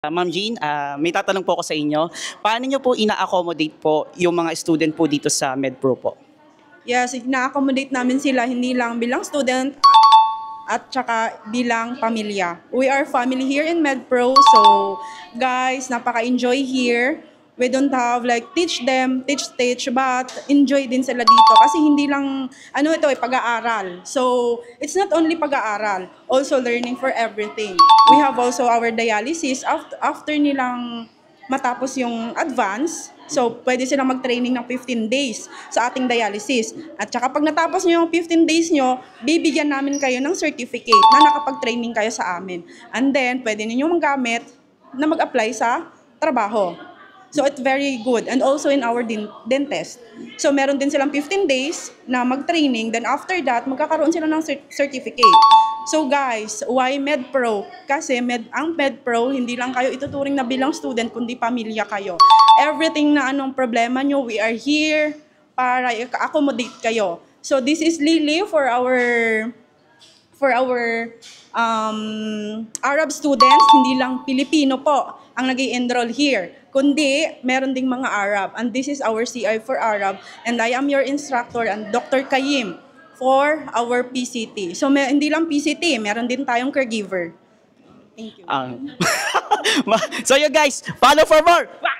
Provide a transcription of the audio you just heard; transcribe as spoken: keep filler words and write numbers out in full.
Uh, Ma'am Jean, ah, may tatanong po ako sa inyo. Paano niyo po ina-accommodate po yung mga student po dito sa MedPro po? Yes, na-accommodate namin sila hindi lang bilang student at saka bilang pamilya. We are family here in MedPro, so guys, napaka-enjoy here. We don't have like teach them, teach teach, but enjoy din sila dito kasi hindi lang ano ito eh pag-aaral. So it's not only pag-aaral, also learning for everything. We have also our dialysis after, after nilang matapos yung advance. So pwede silang mag-training ng fifteen days sa ating dialysis. At saka pag natapos nyo yung fifteen days nyo, bibigyan namin kayo ng certificate na nakapag-training kayo sa amin. And then pwede ninyo magamit na mag-apply sa trabaho. So it's very good. And also in our din- dentist. So meron din silang fifteen days na mag-training. Then after that, magkakaroon sila ng cert- certificate. So guys, why MedPro? Kasi med, ang MedPro, hindi lang kayo ituturing na bilang student, kundi pamilya kayo. Everything na anong problema nyo, we are here para i-accommodate kayo. So this is Lily for our for our um, Arab students, hindi lang Pilipino po ang nag-i-enroll here, kundi meron ding mga Arab. And this is our C I for Arab. And I am your instructor and Doctor Kayim for our P C T. So may, hindi lang P C T, meron din tayong caregiver. Thank you. Um, so you guys, follow for more!